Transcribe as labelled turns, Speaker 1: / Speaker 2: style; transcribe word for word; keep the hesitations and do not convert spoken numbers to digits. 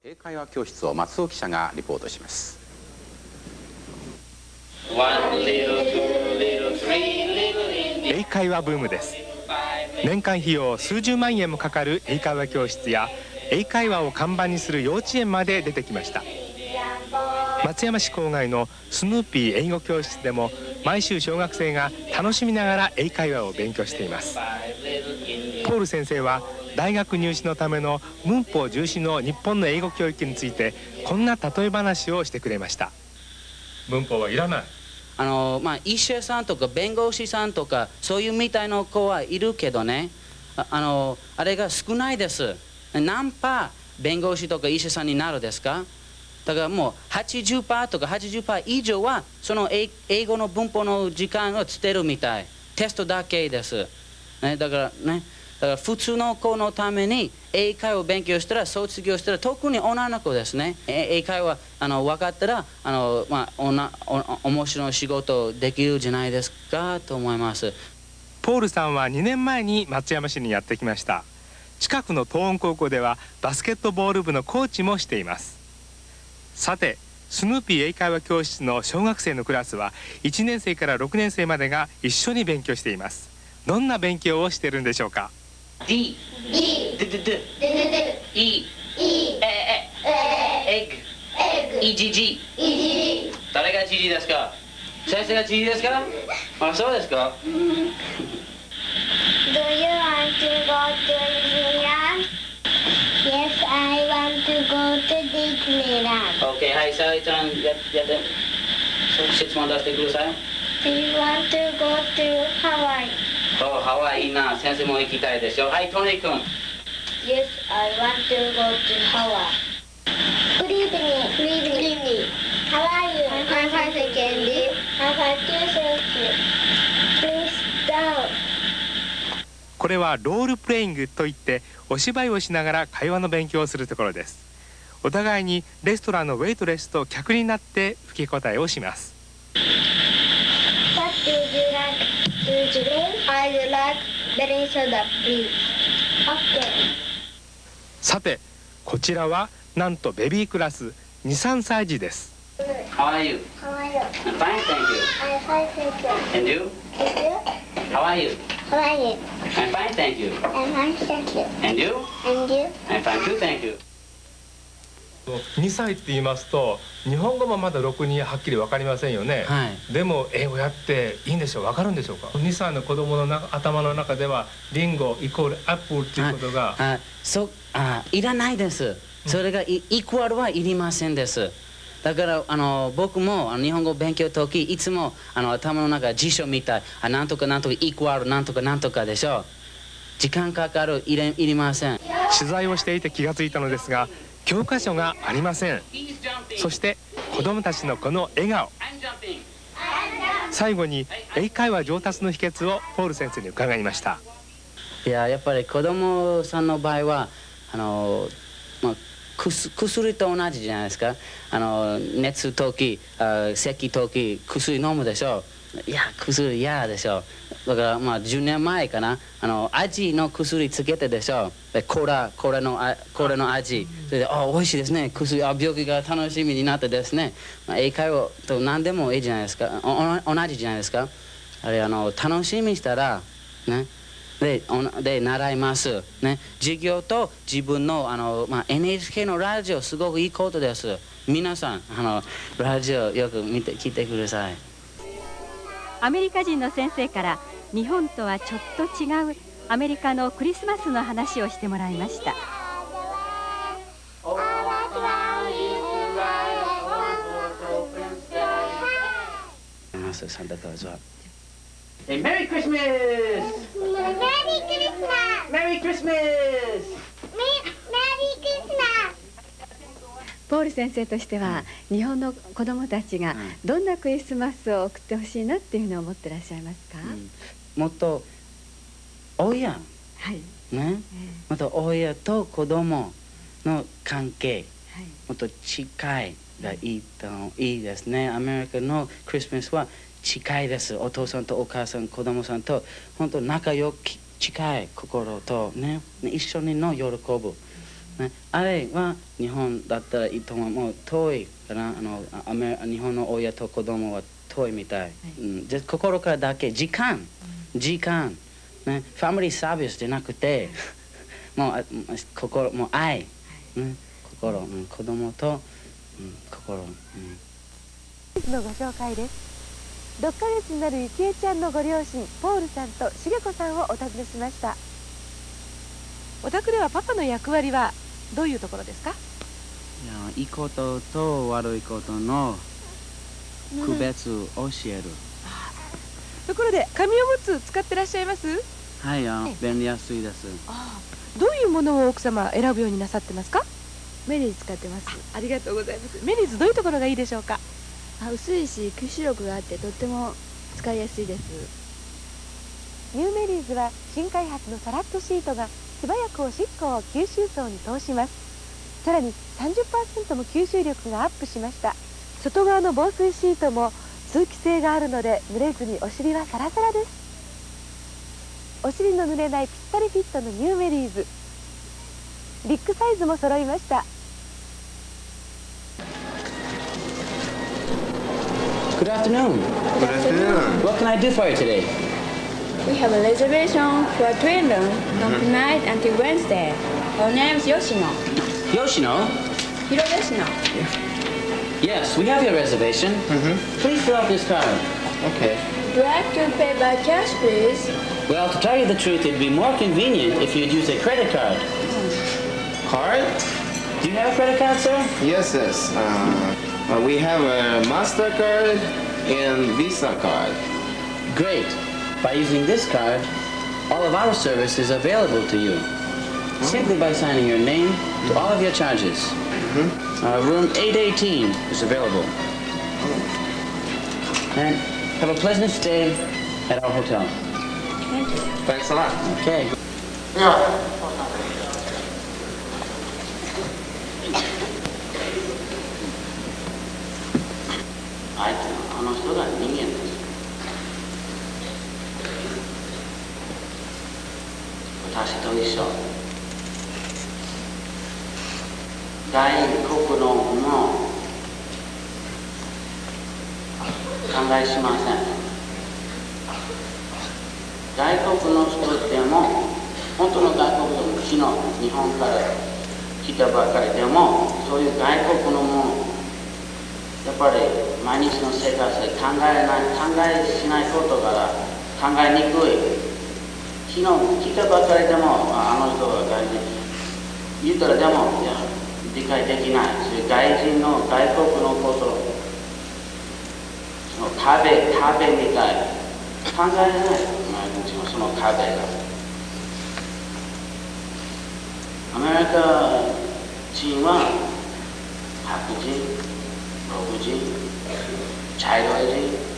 Speaker 1: 英会話教室を松尾記者がリポートします。
Speaker 2: 英会話ブームです。年間費用数十万円もかかる英会話教室や英会話を看板にする幼稚園まで出てきました。松山市郊外のスヌーピー英語教室でも毎週小学生が楽しみながら英会話を勉強しています。ポール先生は大学入試のための文法重視の日本の英語教育についてこんな例え話をしてくれました。文法はいらない。
Speaker 3: あのまあ、医者さんとか弁護士さんとかそういうみたいな子はいるけどね、あ、あのあれが少ないです。何パー弁護士とか医者さんになるですか？だからもう はちじゅっパーセント とか はちじゅっパーセント 以上はその英語の文法の時間をつけるみたい。テストだけです。ね、だからね、だから普通の子のために英会話を勉強したら卒業したら特に女の子ですね、英会話あの分かったらあの、まあ、おなお面白い仕事できるじゃないですかと思います。
Speaker 2: ポールさんはにねんまえに松山市にやってきました。近くの東温高校ではバスケットボール部のコーチもしています。さてスヌーピー英会話教室の小学生のクラスはいちねん生からろくねん生までが一緒に勉強しています。どんな勉強をしているんでしょうか。
Speaker 3: D D D D E Eエッグ イージージー 誰が ジージー ですか？先生が ジージー ですか？あ、そうですか。
Speaker 4: Do you want to go to Disneyland? Yes, I want to go to Disneyland.
Speaker 3: OK、 はい、さあちゃんややって質問出してください。
Speaker 4: Do you want to go to Hawaii?
Speaker 3: そう、ハワイいいな。先生も行きたいでしょ。はい、トニー君。
Speaker 4: Yes, I want to go to Hawaii. Good evening. Good evening. How are you? I'm fine, thank you. I'm fine too, thank you. Please down.
Speaker 2: これはロールプレイングといってお芝居をしながら会話の勉強をするところです。お互いにレストランのウェイトレスと客になって吹き答えをします。
Speaker 4: What do you like to drink? I like berry soda, please. Okay.
Speaker 2: さてこちらはなんとベビークラスに、さんさい児です。
Speaker 3: How are you?
Speaker 4: How are you?
Speaker 3: I'm fine, thank you.
Speaker 4: I'm fine, thank you.
Speaker 3: And you?
Speaker 4: And you?
Speaker 3: How are you?
Speaker 4: How are you?
Speaker 3: I'm fine, thank you.
Speaker 4: I'm fine, thank you.
Speaker 3: And you?
Speaker 4: And you?
Speaker 3: I'm fine too, thank you.
Speaker 2: にさいって言いますと日本語もまだろくにはっきり分かりませんよね、
Speaker 3: はい、
Speaker 2: でも英語やっていいんでしょう。分かるんでしょうか。にさいの子供のな頭の中ではリンゴイコールアップルっていうことが、
Speaker 3: ああそあいらないです。それがイイコールはいりませんです。だからあの僕もあの日本語勉強の時いつもあの頭の中辞書みたい、あなんとかなんとかイコールなんとかなんとかでしょ。時間かかる、いれいりません。
Speaker 2: 取材をしていて気がついたのですが教科書がありません。そして子どもたちのこの笑顔。最後に英会話上達の秘訣をポール先生に伺いました。
Speaker 3: いややっぱり子どもさんの場合はあの、まあ、薬と同じじゃないですか。あの熱時あ咳時薬飲むでしょ。いや薬嫌でしょ。だからまあじゅうねんまえかな、あの味の薬つけてでしょ。コーラコーラのあコーラの味、それであ美味しいですね。薬あ病気が楽しみになってですね、まあ、英会話と何でもいいじゃないですか。お同じじゃないですか。あれあの楽しみにしたらね。で, で習いますね。授業と自分のあの、まあ、エヌエイチケー のラジオすごくいいことです。皆さんあのラジオよく見て聞いてください。
Speaker 5: アメリカ人の先生から日本とはちょっと違うアメリカのクリスマスの話をしてもらいました。
Speaker 3: サンタクロースは
Speaker 6: Hey, Merry Christmas!
Speaker 4: Merry Christmas!
Speaker 6: Merry Christmas!
Speaker 4: Merry Christmas!
Speaker 5: ポール先生としては日本の子どもたちがどんなクリスマスを送ってほしいなっていうふうに思ってらっしゃいますか。うん、
Speaker 3: もっと親、
Speaker 5: はい
Speaker 3: ね、えー、もっと親と子どもの関係、はい、もっと近いがいいといいですね。アメリカのクリスマスは近いです。お父さんとお母さん、子供さんと本当仲良く近い心とね、一緒にの喜ぶ。 ね、あれは日本だったらいいと思う。もう遠いかな。あのアメ日本の親と子供は遠いみたい。はい、うん、で心からだけ時間、うん、時間、ね、ファミリーサービスじゃなくて、もう心、もう愛、はい、ね、心、うん、子供と、うん、心。うん
Speaker 7: のご紹介です。ろっかげつになるゆきえちゃんのご両親ポールさんとしげこさんをお訪ねしました。お宅ではパパの役割はどういうところですか？い
Speaker 3: や、いいことと悪いことの区別を教える。
Speaker 7: ところで紙おむつ使ってらっしゃいます？
Speaker 3: はい、あ、便利安いです。
Speaker 7: ああ、どういうものを奥様選ぶようになさってますか？
Speaker 5: メリー使ってます。
Speaker 7: あ, ありがとうございます。メリーズどういうところがいいでしょうか？
Speaker 5: あ、薄いし吸収力があってとっても使いやすいです。
Speaker 7: ニューメリーズは新開発のサラッとシートが素早くおしっこを吸収層に通します。さらに さんじゅっパーセント も吸収力がアップしました。外側の防水シートも通気性があるので濡れずにお尻はサラサラです。お尻の濡れないぴったりフィットのニューメリーズ、ビッグサイズも揃いました。
Speaker 3: Good afternoon.
Speaker 8: Good afternoon.
Speaker 3: What can I do for you today?
Speaker 4: We have a reservation for a twin room from tonight until Wednesday. Our name is Yoshino.
Speaker 3: Yoshino?
Speaker 4: Hiro Yoshino.
Speaker 3: Yes, we have your reservation.
Speaker 8: Mm-hmm.
Speaker 3: Please fill out this card.
Speaker 8: Okay.
Speaker 4: Would you like to pay by cash, please?
Speaker 3: Well, to tell you the truth, it'd be more convenient if you'd use a credit card.
Speaker 8: Card?
Speaker 3: Do you have a credit card, sir?
Speaker 8: Yes, yes. Uh, uh, we have a MasterCard and Visa card.
Speaker 3: Great. By using this card, all of our service is available to you. Oh. Simply by signing your name to all of your charges. Mm-hmm. uh, room eight eighteen is available. Oh. And have a pleasant stay at our hotel.
Speaker 4: Thank you.
Speaker 8: Thanks a lot.
Speaker 3: Okay.
Speaker 8: Yeah.
Speaker 3: あいつのあの人が人間です。私と一緒。外国のものを考えしません。外国の人でも、本当の外国の昨日日本から来たばかりでも、そういう外国のもの、やっぱり毎日の生活で考えない、考えしないことから考えにくい。昨日来たばかりでも、あの人が外人、言ったらでも、いや、理解できない。そういう外人の外国のこと、その壁、壁みたい。考えない。毎日のその壁が。アメリカ人は白人、黒人、茶色い人、